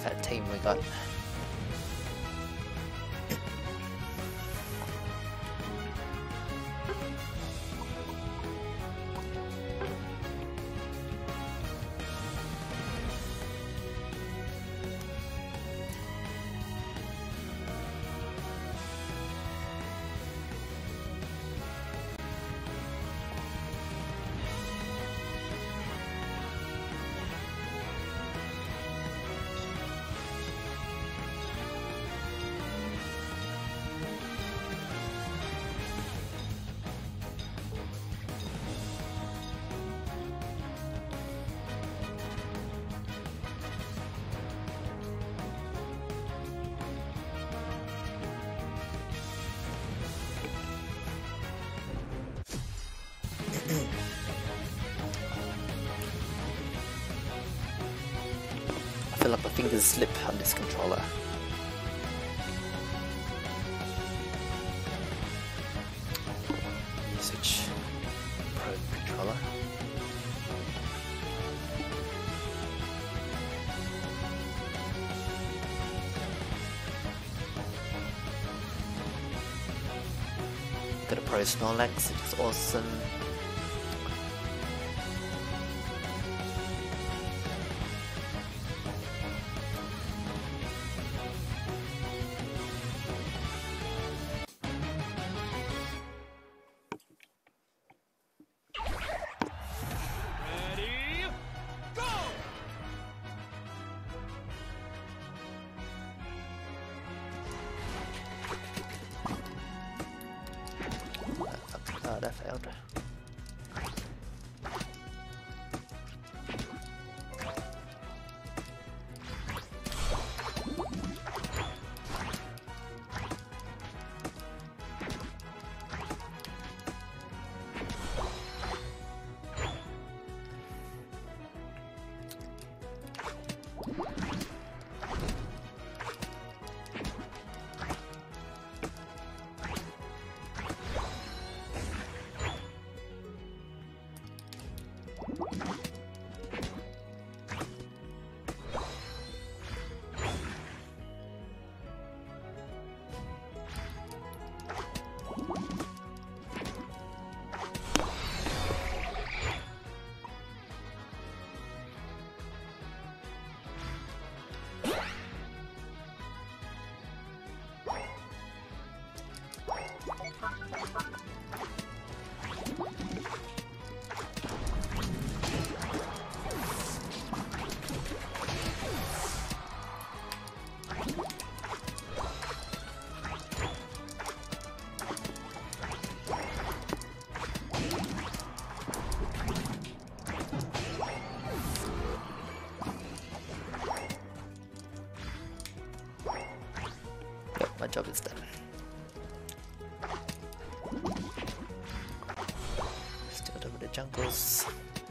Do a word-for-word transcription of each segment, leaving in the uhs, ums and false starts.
that team we got. I feel like my fingers slip on this controller. Switch Pro controller. Got a Pro Snorlax, which is awesome. Oh, that failed. My job is done. Still over the jungles.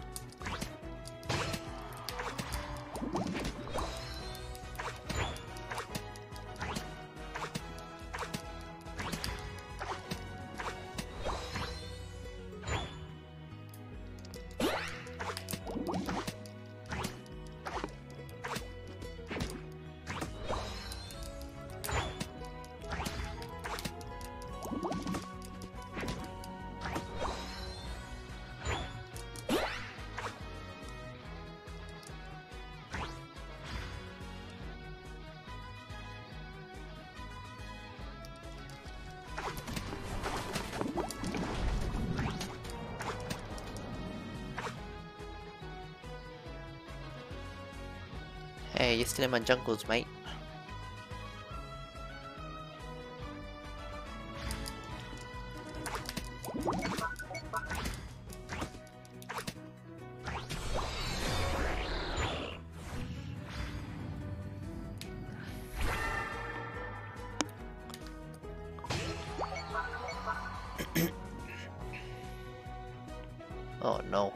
Hey, you're still in my jungles, mate. Oh no.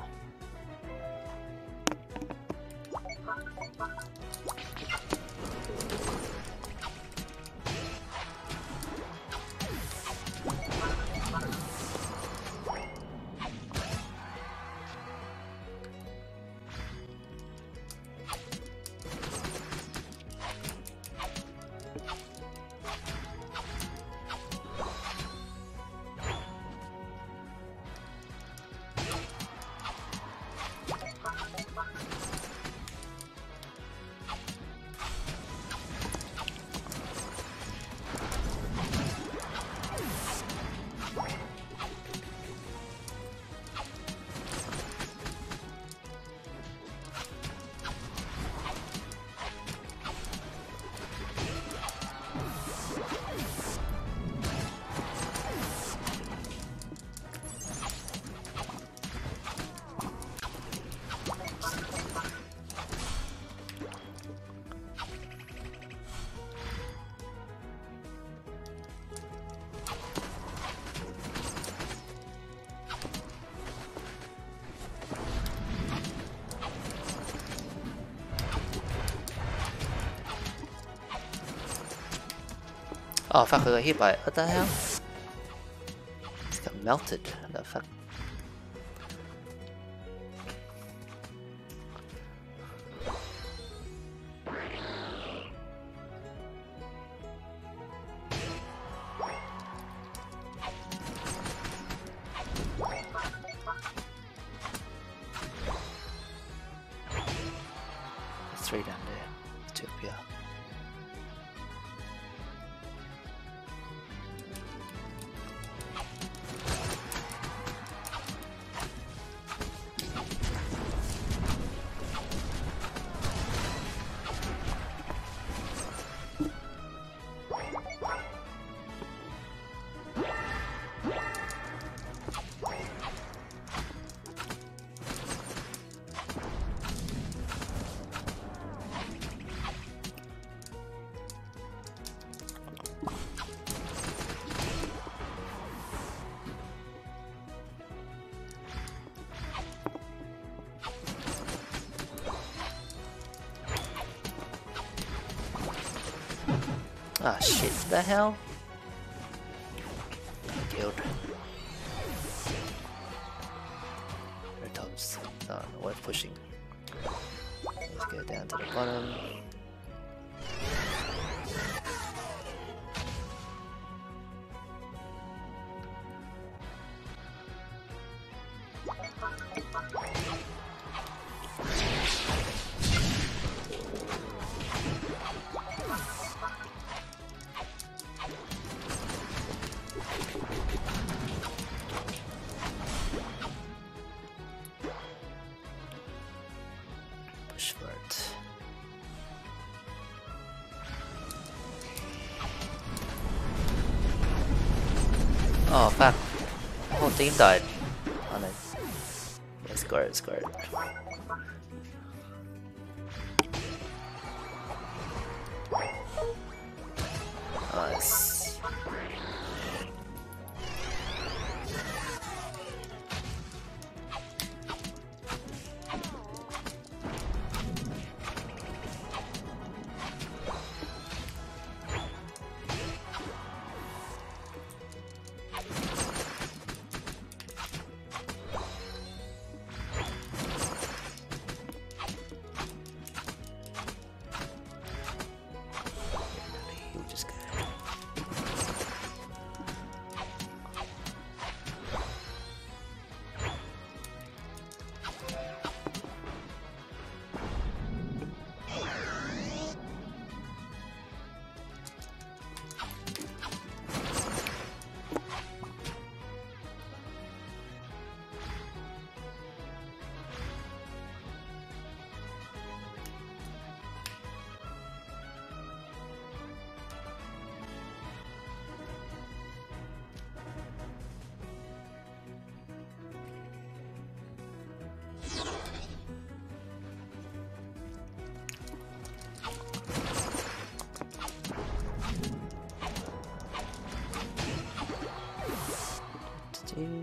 Oh fuck, I got hit by it. What the hell? It's got melted. The fuck? Three down there. Two up here. Ah shit, the hell? Killed. Red tops. No, no, we're pushing. Let's go down to the bottom. Push for it. Oh fuck. The whole team died on it. Yeah, score it, score it. Nice. Two.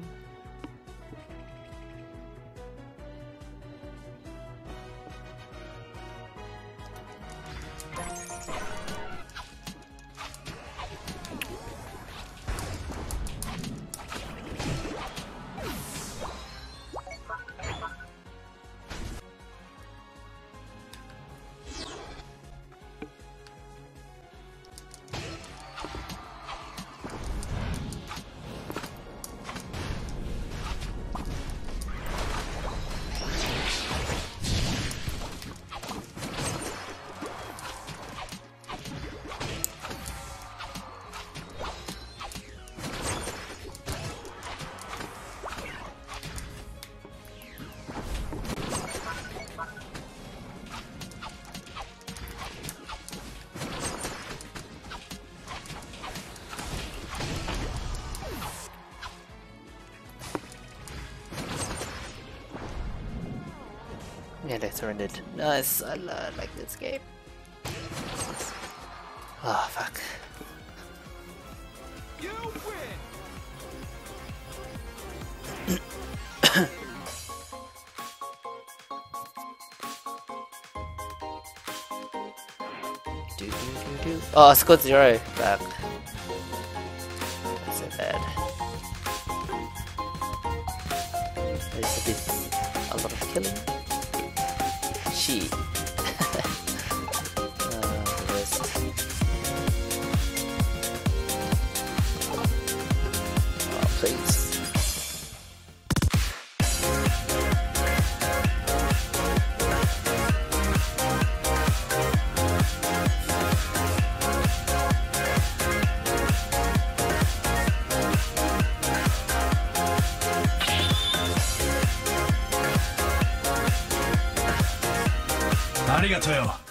Yeah, they surrendered. Nice, I uh, like this game. Oh, fuck. You win. do, do, do, do. Oh, squad zero back. so bad. There's a bit, a lot of killing. Shit. uh, the rest. Oh, please. ありがとうよ。